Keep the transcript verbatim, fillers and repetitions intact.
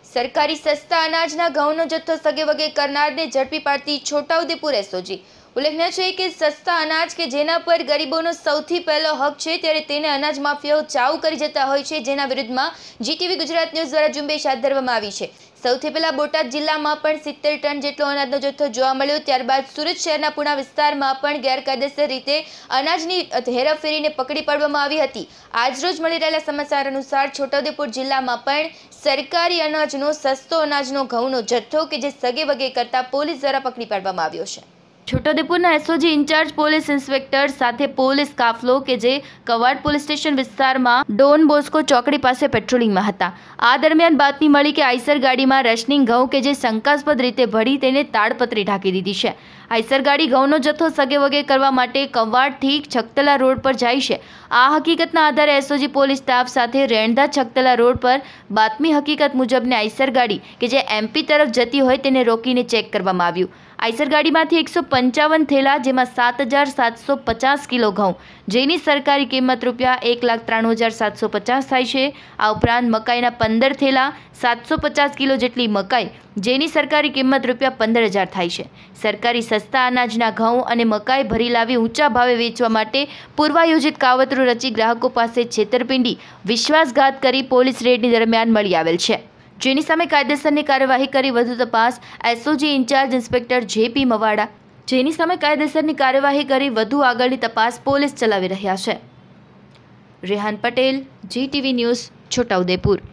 સરકારી સસ્તા અનાજના ઘઉંનો જથ્થો સગે વગે કરનારને ઝડપી પાડતી છોટાઉદેપુર એસઓજી। ઉલ્લેખનીય છે કે સસ્તા અનાજ કે જેના પર ગરીબોનો સૌથી પહેલો હક છે, ત્યારે તેને અનાજ માફિયાઓ ચાઉ કરી જતા હોય છે, જેના વિરુદ્ધમાં જીટીવી ગુજરાત ન્યૂઝ દ્વારા ઝુંબેશ હાથ ધરવામાં આવી છે। સૌથી પહેલા બોટાદ જિલ્લામાં પણ સિત્તેર ટન જેટલો અનાજનો જથ્થો જોવા મળ્યો। ત્યારબાદ સુરત શહેરના પુણા વિસ્તારમાં પણ ગેરકાયદેસર રીતે અનાજની હેરાફેરીને પકડી પાડવામાં આવી હતી। આજરોજ મળી રહેલા સમાચાર અનુસાર છોટાઉદેપુર જિલ્લામાં પણ સરકારી અનાજનો સસ્તો અનાજનો ઘઉંનો જથ્થો કે જે સગે વગે કરતા પોલીસ દ્વારા પકડી પાડવામાં આવ્યો છે। છોટાઉદેપુરના એસઓજી ઇન્ચાર્જ પોલીસ ઇન્સ્પેક્ટર સાથે પોલીસ કાફલો કે જે કવાડ પોલીસ સ્ટેશન વિસ્તારમાં ડોન બોસ્કો ચોકડી પાસે પેટ્રોલિંગમાં હતા। આ દરમિયાન બાતમી મળી કે આઈસર ગાડીમાં રેશનિંગ ઘઉં કે જે શંકાસ્પદ રીતે ભળી તેને તાડપત્રી ઢાંકી દીધી છે। આઈસર ગાડી ઘઉંનો જથ્થો સગે વગે કરવા માટે કવાડથી છકતલા રોડ પર જાય છે। આ હકીકતના આધારે એસઓજી પોલીસ સ્ટાફ સાથે રેણધા છકતલા રોડ પર બાતમી હકીકત મુજબની આઈસર ગાડી કે જે એમપી તરફ જતી હોય તેને રોકીને ચેક કરવામાં આવ્યું। આઈસર ગાડીમાંથી એકસો પંચાવન થેલા જેમાં સાત હજાર સાતસો પચાસ કિલો ઘઉં જેની સરકારી કિંમત રૂપિયા એક લાખ ત્રાણું હજાર સાતસો પચાસ થાય છે। આ ઉપરાંત મકાઈના પંદર થેલા સાતસો પચાસ કિલો જેટલી મકાઈ જેની સરકારી કિંમત રૂપિયા પંદર હજાર થાય છે। સરકારી સસ્તા અનાજના ઘઉં અને મકાઈ ભરી લાવી ઊંચા ભાવે વેચવા માટે પૂર્વાયોજિત કાવતરું રચી ગ્રાહકો પાસે છેતરપિંડી વિશ્વાસઘાત કરી પોલીસ રેડની દરમિયાન મળી આવેલ છે, જેની સામે કાયદેસરની કાર્યવાહી કરી વધુ તપાસ SOG incharge inspector JP Mavada જેની સામે કાયદેસરની કાર્યવાહી કરી વધુ આગળની તપાસ પોલીસ ચલાવી રહ્યા છે। Rehan Patel, GTV news, Chhota Udepur.